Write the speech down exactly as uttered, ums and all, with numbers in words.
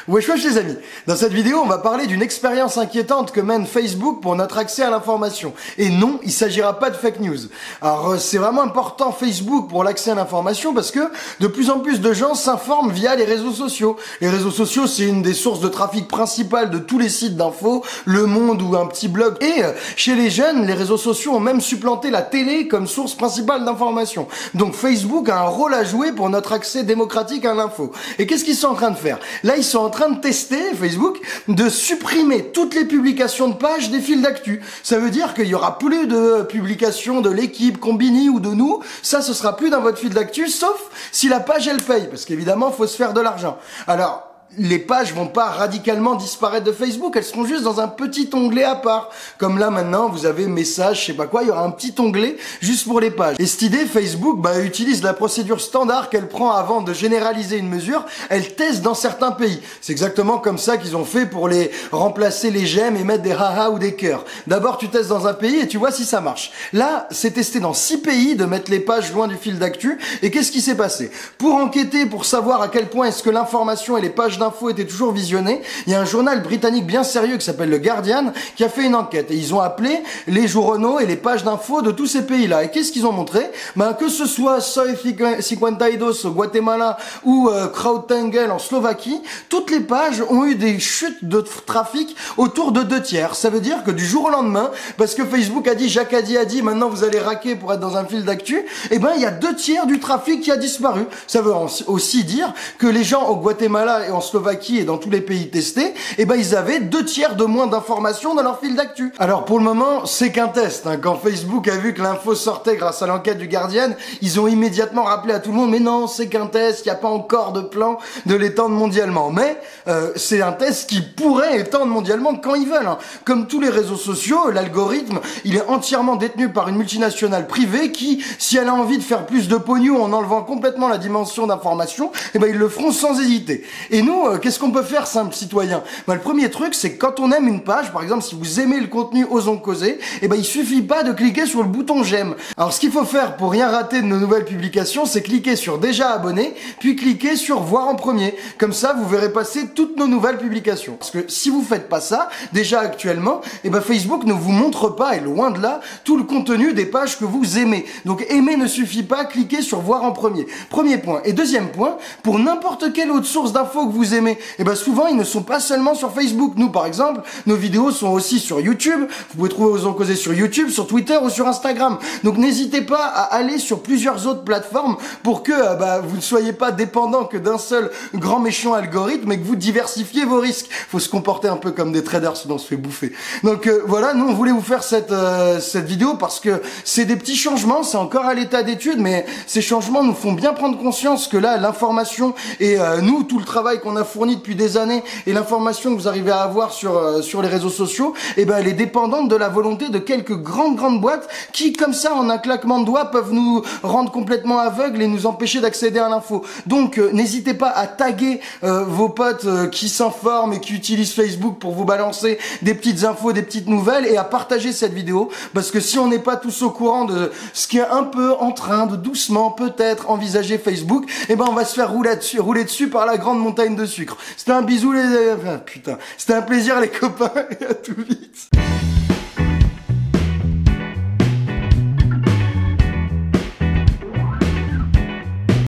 Wesh wesh les amis, dans cette vidéo on va parler d'une expérience inquiétante que mène Facebook pour notre accès à l'information. Et non, il s'agira pas de fake news. Alors c'est vraiment important Facebook pour l'accès à l'information parce que de plus en plus de gens s'informent via les réseaux sociaux. Les réseaux sociaux c'est une des sources de trafic principales de tous les sites d'infos, Le Monde ou un petit blog. Et chez les jeunes, les réseaux sociaux ont même supplanté la télé comme source principale d'information. Donc Facebook a un rôle à jouer pour notre accès démocratique à l'info. Et qu'est-ce qu'ils sont en train de faire? Là ils sont en train de tester, Facebook, de supprimer toutes les publications de pages des fils d'actu. Ça veut dire qu'il y aura plus de publications de l'équipe, Combini ou de nous. Ça, ce sera plus dans votre fil d'actu, sauf si la page elle paye, parce qu'évidemment, faut se faire de l'argent. Alors, les pages vont pas radicalement disparaître de Facebook, elles seront juste dans un petit onglet à part. Comme là maintenant, vous avez message, je sais pas quoi, il y aura un petit onglet juste pour les pages. Et cette idée, Facebook bah, utilise la procédure standard qu'elle prend avant de généraliser une mesure, elle teste dans certains pays. C'est exactement comme ça qu'ils ont fait pour les remplacer les j'aime et mettre des haha ou des cœurs. D'abord tu testes dans un pays et tu vois si ça marche. Là, c'est testé dans six pays de mettre les pages loin du fil d'actu. Et qu'est-ce qui s'est passé? Pour enquêter, pour savoir à quel point est-ce que l'information et les pages d'infos étaient toujours visionnées, il y a un journal britannique bien sérieux qui s'appelle le Guardian qui a fait une enquête et ils ont appelé les journaux et les pages d'infos de tous ces pays-là. Et qu'est-ce qu'ils ont montré? Ben, que ce soit Soy cinquante-deux au Guatemala ou euh, Krautengel en Slovaquie, toutes les pages ont eu des chutes de trafic autour de deux tiers. Ça veut dire que du jour au lendemain, parce que Facebook a dit, Jacques a dit, a dit, maintenant vous allez raquer pour être dans un fil d'actu, et ben il y a deux tiers du trafic qui a disparu. Ça veut aussi dire que les gens au Guatemala et en Slovaquie et dans tous les pays testés, eh ben ils avaient deux tiers de moins d'informations dans leur fil d'actu. Alors pour le moment, c'est qu'un test. Hein. Quand Facebook a vu que l'info sortait grâce à l'enquête du Guardian, ils ont immédiatement rappelé à tout le monde, mais non, c'est qu'un test, il n'y a pas encore de plan de l'étendre mondialement. Mais euh, c'est un test qui pourrait étendre mondialement quand ils veulent. Hein. Comme tous les réseaux sociaux, l'algorithme, il est entièrement détenu par une multinationale privée qui, si elle a envie de faire plus de pognon en enlevant complètement la dimension d'information, eh ben ils le feront sans hésiter. Et nous, euh, qu'est-ce qu'on peut faire, simple citoyen? Ben, le premier truc, c'est que quand on aime une page, par exemple, si vous aimez le contenu Osons Causer, eh ben il suffit pas de cliquer sur le bouton j'aime. Alors ce qu'il faut faire pour rien rater de nos nouvelles publications, c'est cliquer sur déjà abonné, puis cliquer sur voir en premier. Comme ça, vous verrez passer toutes nos nouvelles publications. Parce que si vous faites pas ça, déjà actuellement, eh ben Facebook ne vous montre pas, et loin de là, tout le contenu des pages que vous aimez. Donc aimer ne suffit pas, cliquez sur voir en premier. Premier point. Et deuxième point, pour n'importe quelle autre source d'infos que vous aimez, et ben souvent ils ne sont pas seulement sur Facebook. Nous par exemple, nos vidéos sont aussi sur YouTube. Vous pouvez trouver Osons Causer sur YouTube, sur Twitter ou sur Instagram. Donc n'hésitez pas à aller sur plusieurs autres plateformes pour que euh, bah, vous ne soyez pas dépendant que d'un seul grand méchant algorithme et que vous diversifiez vos risques. Faut se comporter un peu comme des traders, sinon on se fait bouffer. Donc euh, voilà, nous on voulait vous faire cette euh, cette vidéo parce que c'est des petits changements, c'est encore à l'état d'étude, mais ces changements nous font bien prendre conscience que là l'information et euh, nous tout le travail qu'on a fourni depuis des années et l'information que vous arrivez à avoir sur euh, sur les réseaux sociaux, eh ben elle est dépendante de la volonté de quelques grandes grandes boîtes qui comme ça en un claquement de doigts peuvent nous rendre complètement aveugles et nous empêcher d'accéder à l'info. Donc euh, n'hésitez pas à taguer euh, vos potes euh, qui s'informent et qui utilisent Facebook pour vous balancer des petites infos, des petites nouvelles et à partager cette vidéo parce que si on n'est pas tous au courant de ce qui est un peu en train de doucement peut-être envisager Facebook, eh ben on va se faire rouler dessus, rouler dessus par la grande montagne de sucre. C'était un bisou les... Enfin, putain, c'était un plaisir les copains et à tout vite.